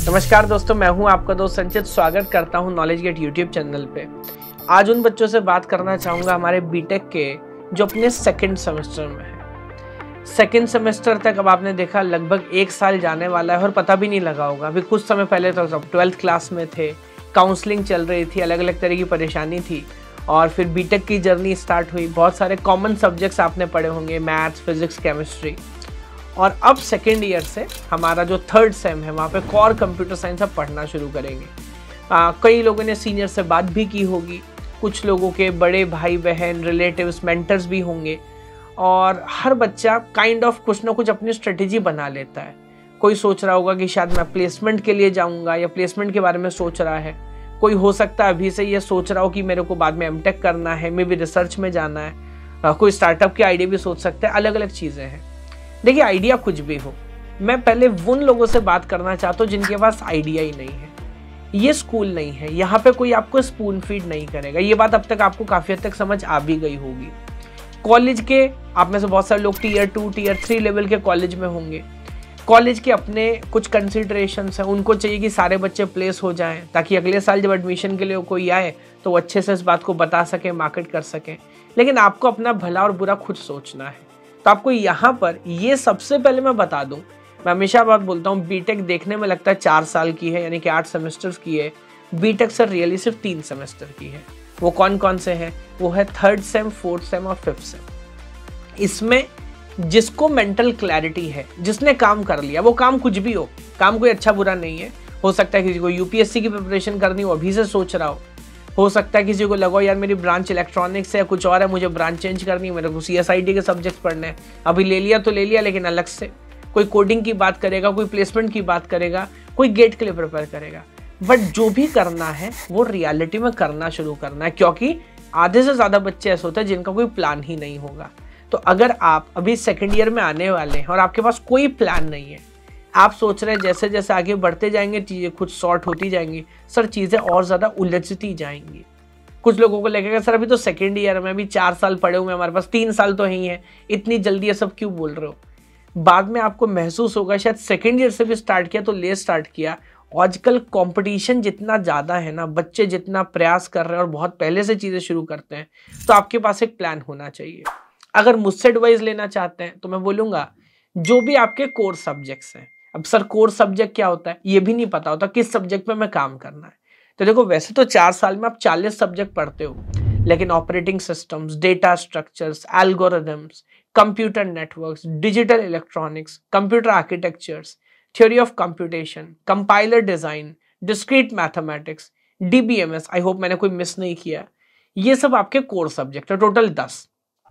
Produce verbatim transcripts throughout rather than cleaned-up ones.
नमस्कार दोस्तों, मैं हूं आपका दोस्त संचित। स्वागत करता हूं नॉलेज गेट यूट्यूब चैनल पे। आज उन बच्चों से बात करना चाहूँगा हमारे बीटेक के जो अपने सेकंड सेमेस्टर में है। सेकंड सेमेस्टर तक अब आपने देखा लगभग एक साल जाने वाला है और पता भी नहीं लगा होगा। अभी कुछ समय पहले तो सब ट्वेल्थ क्लास में थे, काउंसलिंग चल रही थी, अलग अलग तरह की परेशानी थी और फिर बीटेक की जर्नी स्टार्ट हुई। बहुत सारे कॉमन सब्जेक्ट्स आपने पढ़े होंगे, मैथ्स, फिजिक्स, केमिस्ट्री। और अब सेकेंड ईयर से हमारा जो थर्ड सेम है वहाँ पे कोर कंप्यूटर साइंस अब पढ़ना शुरू करेंगे। आ, कई लोगों ने सीनियर से बात भी की होगी, कुछ लोगों के बड़े भाई बहन, रिलेटिव्स, मेंटर्स भी होंगे और हर बच्चा काइंड ऑफ कुछ ना कुछ अपनी स्ट्रेटेजी बना लेता है। कोई सोच रहा होगा कि शायद मैं प्लेसमेंट के लिए जाऊँगा या प्लेसमेंट के बारे में सोच रहा है। कोई हो सकता है अभी से ये सोच रहा हो कि मेरे को बाद में एमटेक करना है, मे बी रिसर्च में जाना है। आ, कोई स्टार्टअप की आइडिया भी सोच सकता है। अलग अलग चीज़ें हैं। देखिए, आइडिया कुछ भी हो, मैं पहले उन लोगों से बात करना चाहता हूँ जिनके पास आइडिया ही नहीं है। ये स्कूल नहीं है, यहाँ पे कोई आपको स्पून फीड नहीं करेगा। ये बात अब तक आपको काफ़ी हद तक समझ आ भी गई होगी। कॉलेज के आप में से बहुत सारे लोग tier two tier three level के कॉलेज में होंगे। कॉलेज के अपने कुछ कंसिडरेशंस हैं, उनको चाहिए कि सारे बच्चे प्लेस हो जाएं ताकि अगले साल जब एडमिशन के लिए कोई आए तो वो अच्छे से इस बात को बता सकें, मार्केट कर सकें। लेकिन आपको अपना भला और बुरा खुद सोचना है। तो आपको यहाँ पर ये सबसे पहले मैं बता दूं, मैं हमेशा बात बोलता हूँ, बीटेक देखने में लगता है चार साल की है, यानी कि आठ सेमेस्टर्स की है। बीटेक सर रियली सिर्फ तीन सेमेस्टर की है। वो कौन कौन से हैं? वो है थर्ड सेम, फोर्थ सेम और फिफ्थ सेम। इसमें जिसको मेंटल क्लैरिटी है, जिसने काम कर लिया, वो काम कुछ भी हो, काम कोई अच्छा बुरा नहीं है। हो सकता है किसी को यूपीएससी की प्रिपरेशन करनी हो, अभी से सोच रहा हो। हो सकता है किसी को लगा यार मेरी ब्रांच इलेक्ट्रॉनिक्स है या कुछ और है, मुझे ब्रांच चेंज करनी है, मेरे को सीएसआईटी के सब्जेक्ट पढ़ने हैं। अभी ले लिया तो ले लिया, लेकिन अलग से कोई कोडिंग की बात करेगा, कोई प्लेसमेंट की बात करेगा, कोई गेट के लिए प्रिपेयर करेगा। बट जो भी करना है वो रियलिटी में करना शुरू करना है, क्योंकि आधे से ज़्यादा बच्चे ऐसे होते हैं जिनका कोई प्लान ही नहीं होगा। तो अगर आप अभी सेकेंड ईयर में आने वाले हैं और आपके पास कोई प्लान नहीं है, आप सोच रहे हैं जैसे जैसे आगे बढ़ते जाएंगे चीज़ें खुद सॉर्ट होती जाएंगी, सर चीज़ें और ज़्यादा उलझती जाएंगी। कुछ लोगों को लगेगा सर अभी तो सेकेंड ईयर में, अभी चार साल पढ़े हुए हैं, हमारे पास तीन साल तो ही हैं, इतनी जल्दी ये सब क्यों बोल रहे हो? बाद में आपको महसूस होगा शायद सेकेंड ईयर से भी स्टार्ट किया तो ले स्टार्ट किया। आजकल कंपटीशन जितना ज़्यादा है ना, बच्चे जितना प्रयास कर रहे हैं और बहुत पहले से चीज़ें शुरू करते हैं, तो आपके पास एक प्लान होना चाहिए। अगर मुझसे एडवाइस लेना चाहते हैं तो मैं बोलूँगा जो भी आपके कोर सब्जेक्ट्स हैं। अब सर कोर सब्जेक्ट क्या होता है ये भी नहीं पता होता, किस सब्जेक्ट पे मैं काम करना है। तो देखो, वैसे तो चार साल में आप चालीस सब्जेक्ट पढ़ते हो, लेकिन operating systems, data structures, algorithms, computer networks, digital electronics, computer architectures, theory of computation, compiler design, discrete mathematics, DBMS, I hope मैंने कोई मिस नहीं किया। ये सब आपके कोर सब्जेक्ट है, टोटल दस।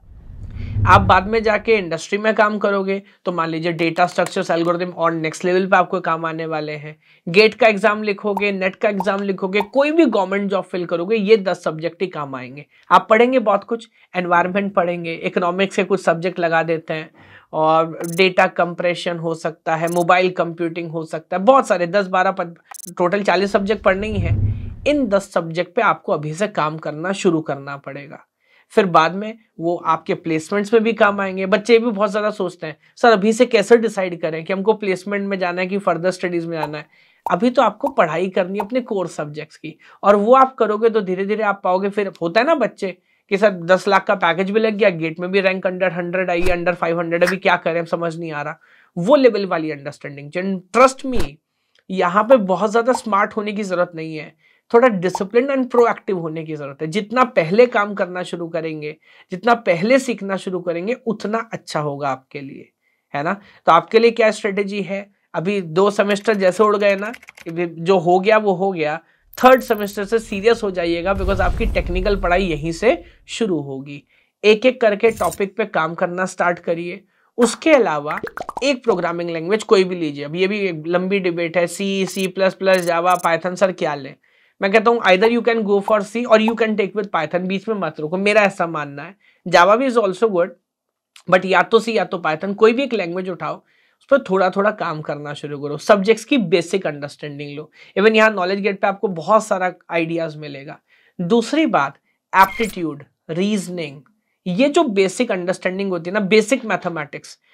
आप बाद में जाके इंडस्ट्री में काम करोगे तो मान लीजिए डेटा स्ट्रक्चर्स, एल्गोरिथम और नेक्स्ट लेवल पे आपको काम आने वाले हैं। गेट का एग्जाम लिखोगे, नेट का एग्जाम लिखोगे, कोई भी गवर्नमेंट जॉब फिल करोगे, ये दस सब्जेक्ट ही काम आएंगे। आप पढ़ेंगे बहुत कुछ, एनवायरनमेंट पढ़ेंगे, इकोनॉमिक्स के कुछ सब्जेक्ट लगा देते हैं और डेटा कंप्रेशन हो सकता है, मोबाइल कंप्यूटिंग हो सकता है, बहुत सारे दस बारह टोटल चालीस सब्जेक्ट पढ़ने ही है। इन दस सब्जेक्ट पे आपको अभी से काम करना शुरू करना पड़ेगा। फिर बाद में वो आपके प्लेसमेंट्स में भी काम आएंगे। बच्चे भी बहुत ज़्यादा सोचते हैं सर अभी से कैसे डिसाइड करें कि हमको प्लेसमेंट में जाना है कि फर्दर स्टडीज़ में जाना है। अभी तो आपको पढ़ाई करनी है अपने कोर सब्जेक्ट्स की, और वो आप करोगे तो धीरे धीरे आप पाओगे। फिर होता है ना बच्चे कि सर दस लाख का पैकेज भी लग गया, गेट में भी रैंक अंडर हंड्रेड आई, अंडर फाइव हंड्रेड, अभी क्या करें समझ नहीं आ रहा। वो लेवल वाली अंडरस्टैंडिंग, ट्रस्ट मी, यहाँ पे बहुत ज़्यादा स्मार्ट होने की ज़रूरत नहीं है, थोड़ा डिसिप्लिन एंड प्रोएक्टिव होने की जरूरत है। जितना पहले काम करना शुरू करेंगे, जितना पहले सीखना शुरू करेंगे, उतना अच्छा होगा आपके लिए, है ना। तो आपके लिए क्या स्ट्रेटेजी है? अभी दो सेमेस्टर जैसे उड़ गए ना, जो हो गया वो हो गया। थर्ड सेमेस्टर से सीरियस हो जाइएगा, बिकॉज आपकी टेक्निकल पढ़ाई यहीं से शुरू होगी। एक एक करके टॉपिक पे काम करना स्टार्ट करिए। उसके अलावा एक प्रोग्रामिंग लैंग्वेज कोई भी लीजिए। अब ये भी एक लंबी डिबेट है, C, C plus plus, Java, Python, sir क्या लें? मैं कहता हूँ either you can go for C और you can take with Python, बीच में मत रुको, मेरा ऐसा मानना है। जावा भी इज ऑल्सो गुड, बट या तो सी या तो पाइथन, कोई भी एक लैंग्वेज उठाओ, उस पर थोड़ा थोड़ा काम करना शुरू करो। सब्जेक्ट्स की बेसिक अंडरस्टैंडिंग लो। इवन यहाँ नॉलेज गेट पे आपको बहुत सारा आइडियाज मिलेगा। दूसरी बात, एप्टीट्यूड, रीजनिंग, ये जो बेसिक अंडरस्टैंडिंग होती है ना, बेसिक मैथमेटिक्स,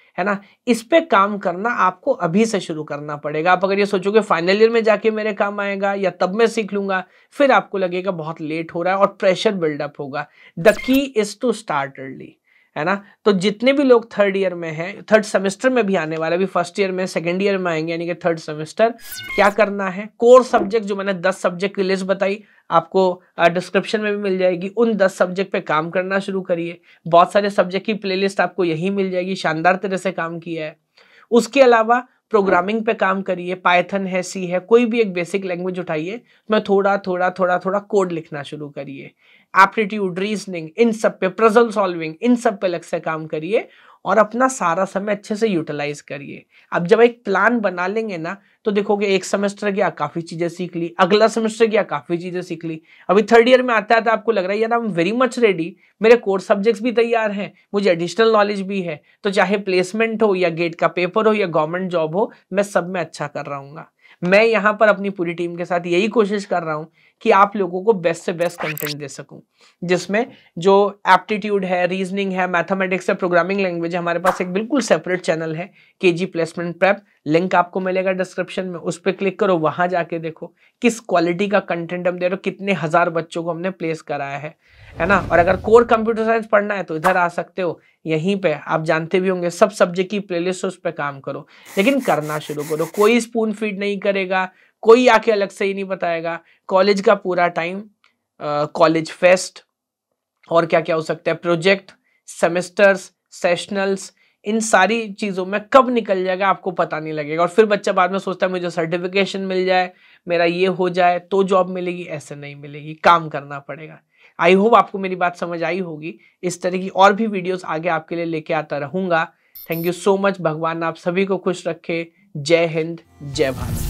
है ना। इस पे काम करना आपको अभी से शुरू करना पड़ेगा। आप अगर ये सोचोगे फाइनल ईयर में जाके मेरे काम आएगा या तब मैं सीख लूंगा, फिर आपको लगेगा बहुत लेट हो रहा है और प्रेशर बिल्डअप होगा। The key is to start early, है ना। तो जितने भी लोग थर्ड ईयर में हैं, थर्ड सेमेस्टर में भी आने वाले, अभी फर्स्ट ईयर में सेकंड ईयर में आएंगे यानी कि थर्ड सेमेस्टर, क्या करना है, कोर सब्जेक्ट जो मैंने दस सब्जेक्ट की लिस्ट बताई आपको डिस्क्रिप्शन में भी मिल जाएगी, उन दस सब्जेक्ट पे काम करना शुरू करिए। बहुत सारे सब्जेक्ट की प्लेलिस्ट आपको यही मिल जाएगी, शानदार तरह से काम किया है। उसके अलावा प्रोग्रामिंग पे काम करिए, पाइथन है, सी है, कोई भी एक बेसिक लैंग्वेज उठाइए, मैं थोड़ा थोड़ा थोड़ा थोड़ा कोड लिखना शुरू करिए। एप्टीट्यूड, रीजनिंग, इन सब पे, पजल सॉल्विंग, इन सब पे अलग से काम करिए और अपना सारा समय अच्छे से यूटिलाइज करिए। अब जब एक प्लान बना लेंगे ना तो देखोगे एक सेमेस्टर गया काफी चीजें सीख ली, अगला सेमेस्टर गया काफी चीजें सीख ली, अभी थर्ड ईयर में आता है तो आपको लग रहा है यार I am very much ready, मेरे कोर सब्जेक्ट्स भी तैयार हैं, मुझे एडिशनल नॉलेज भी है, तो चाहे प्लेसमेंट हो या गेट का पेपर हो या गवर्नमेंट जॉब हो, मैं सब में अच्छा कर रहा हूँ। मैं यहाँ पर अपनी पूरी टीम के साथ यही कोशिश कर रहा हूँ कि आप लोगों को बेस्ट से बेस्ट कंटेंट दे सकूं, जिसमें जो एप्टीट्यूड है, रीजनिंग है, मैथमेटिक्स है, प्रोग्रामिंग लैंग्वेज है, हमारे पास एक बिल्कुल सेपरेट चैनल है केजी प्लेसमेंट प्रेप, लिंक आपको मिलेगा डिस्क्रिप्शन में, उस पर क्लिक करो, वहां जाके देखो किस क्वालिटी का कंटेंट हम दे रहे हो, कितने हजार बच्चों को हमने प्लेस कराया है, है ना। और अगर कोर कंप्यूटर साइंस पढ़ना है तो इधर आ सकते हो, यहीं पे आप जानते भी होंगे सब सब्जेक्ट की प्लेलिस्ट, उस पर काम करो, लेकिन करना शुरू करो। कोई स्पून फीड नहीं करेगा, कोई आके अलग से ही नहीं बताएगा। कॉलेज का पूरा टाइम, कॉलेज फेस्ट और क्या क्या हो सकता है, प्रोजेक्ट, सेमेस्टर्स, सेशनल्स, इन सारी चीजों में कब निकल जाएगा आपको पता नहीं लगेगा। और फिर बच्चा बाद में सोचता है मुझे सर्टिफिकेशन मिल जाए, मेरा ये हो जाए तो जॉब मिलेगी, ऐसे नहीं मिलेगी, काम करना पड़ेगा। आई होप आपको मेरी बात समझ आई होगी। इस तरह की और भी वीडियोस आगे आपके लिए लेके आता रहूंगा। Thank you so much. भगवान आप सभी को खुश रखे। जय हिंद, जय भारत।